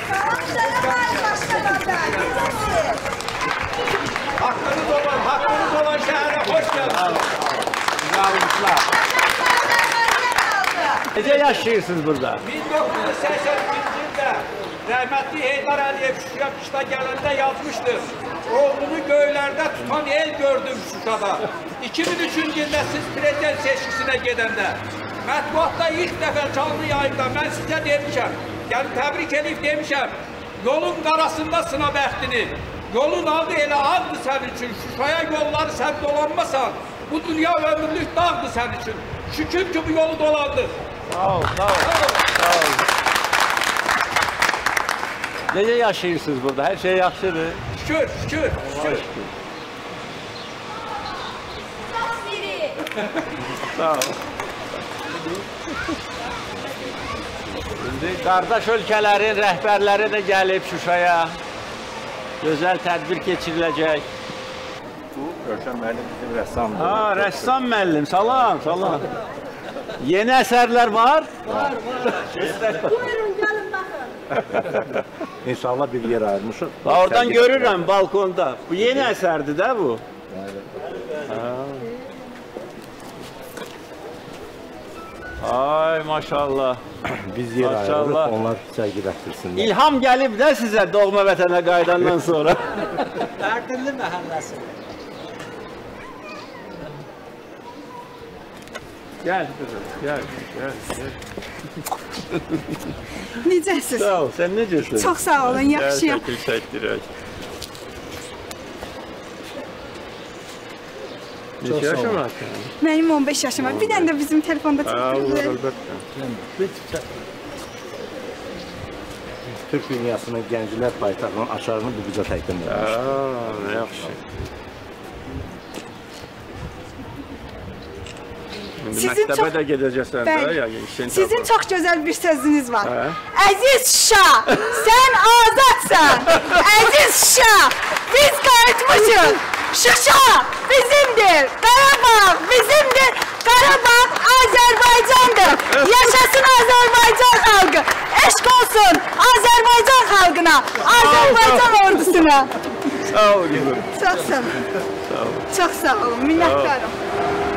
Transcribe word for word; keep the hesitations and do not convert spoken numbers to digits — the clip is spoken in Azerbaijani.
Hakkınız olan, hakkınız olan şehre hoş geldiniz. Yavrular. Nece yaşayırsınız burada? bin dokuz yüz səksən ikinci ildə rəhmətli Heydar Əliyev Şuşaya qışla gələndə yazmışdır. Oğlunu göylərdə tutan el gördüm Şuşada. iki min üçüncü ildə siz prezident seçkisinə gedəndə mətbuatda ilk dəfə canlı yayında mən sizə demişəm, yəni təbrik edib demişəm, yolun qarasında sına bəxtini, yolun adı elə addır sənin üçün, Şuşaya yolları sən dolanmasan, bu dünya ömürlük dağdır sənin üçün. Şükür ki bu yolu dolandır. Sağ ol, sağ ol. Sağ ol. Nece yaşayırsınız burada? Her şey yaxşıdır. Şükür, şükür, şükür. Sağ ol. Şimdi qardaş ölkələrin rəhbərləri də gəlib Şuşaya. Gözəl tədbir keçiriləcək. Bu Rövşən müəllim bizim rəssamdır. Ha, rəssam müəllim, salam, salam. Yeni əsərlər var? Var, var. Buyurun, gəlin baxın. İnşallah bir yer ayırmışıq. Oradan görürəm balkonda. Bu yeni əsərdir də bu? Ay maşallah. Biz yer ayırırıq, onlar sərgiləşdirsinlər. İlham gəlib də sizə doğma vətənə qayıdandan sonra. Ərdilli məhəlləsi. Gəl qızım, gəl, gəl, gəl. Necəsiz? Sağ ol, sən necəsin? Çox sağ olun, yaxşıyam. Gəl, şəkil çəkdirək. Neçə yaşın var sənin? Mənim on beş yaşım var. Bir dənə də bizim telefonda Ha, olur, çəkdirlər. əlbəttə. Türk dünyasının gənclər paytaxtının aşarını bu bizə təqdim edir. Aa, nə yaxşı. Sizin məktəbə də gedəcəksən də, Bəli. yəni işin Sizin çox gözəl bir sözünüz var. Hə? Əziz Şuşa, sən azadsan. Əziz Şuşa, biz qayıtmışıq. Şuşa bizimdir. Qarabağ bizimdir. Qarabağ Azərbaycandır. Yaşasın Azərbaycan xalqı. Eşq olsun Azərbaycan xalqına, Azərbaycan ordusuna. Sağ ol, qızım. Çox sağ olun. Çox sağ olun. Minnətdarım.